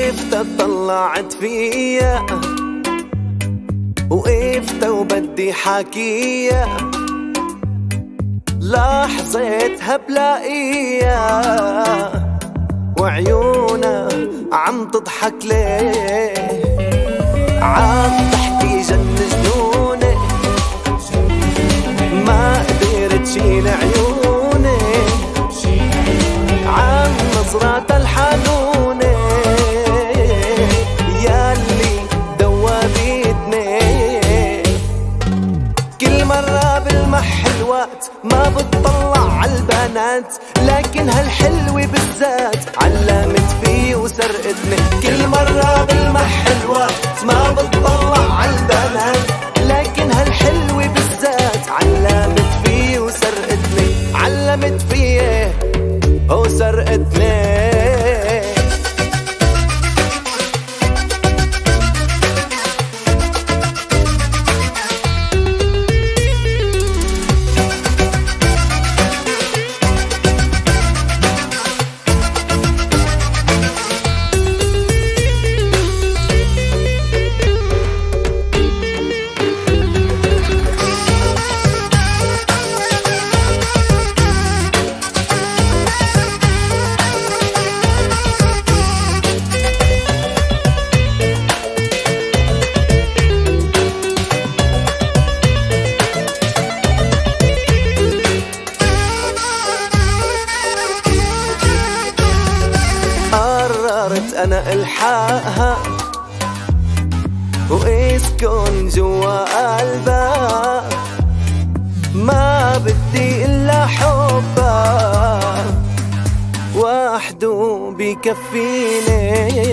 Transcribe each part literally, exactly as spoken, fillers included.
شفتها طلعت فيا وقفت وبدي حكيها، لحظتها بلاقيها وعيونها عم تضحك ليه، عم تحكي جن جنوني ما قدرت شيل عيوني عن نظراتها الحنونة ياللي دوابتني. كل مرة بالمح الوقت ما بتطلع عالبنات، لكن هالحلوة بالذات علمت فيه وسرقتني. كل مرة بالمح الوقت ما بتطلع عالبنات، لكن هالحلوة بالذات علمت فيه وسرقتني. علمت فيه وسرقتني. قررت انا الحقها واسكن جوا قلبها، ما بدي الا حبها وحده بكفيني.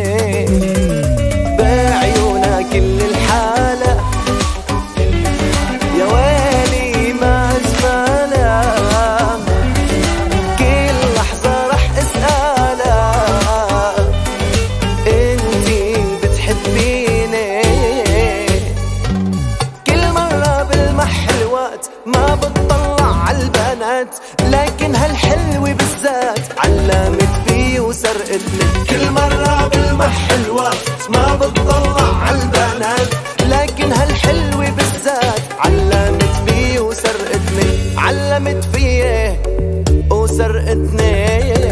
بعيونها كل الحالة يا ويلي ما اجملها، كل لحظة رح اسألها انتي بتحبيني. كل مرة بالمح الوقت ما بتطلع عالبنات، لكن هالحلوة بالذات علمت فيه وسرقتني. كل مرة بالمح الوقت ما بتطلع عالبنات، لكن هالحلوة بالذات علمت فيه وسرقتني. علمت فيه وسرقتني.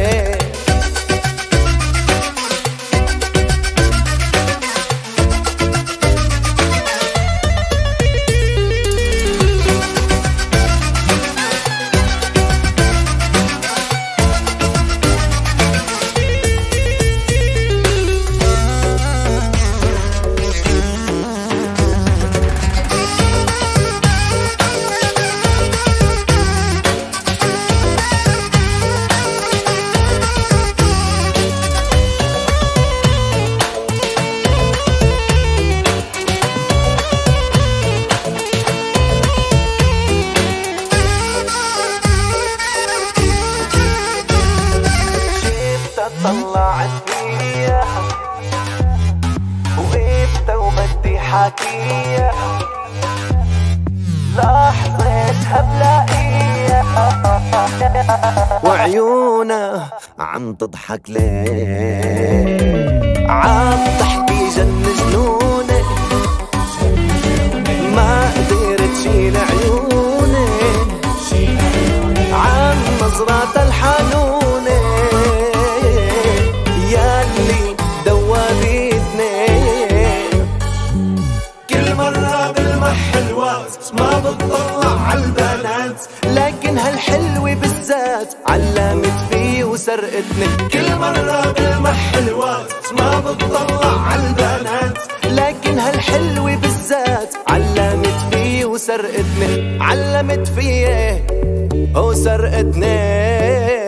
طلعت فيا وقفت وبدي حكيها، لحظتها بلاقيها وعيونها عم تضحك ليه، عم تحكي جن جنوني ما قدرت شيل عيوني عن نظراتها الحنونة ياللي دوابتني. كل مرة بالمح الوقت ما بتطلع عالبنات، لكن هالحلوة بالذات علمت فيه وسرقتني. كل مرة بالمح الوقت ما بتطلع عالبنات، لكن هالحلوة بالذات علمت فيه وسرقتني. علمت فيه وسرقتني.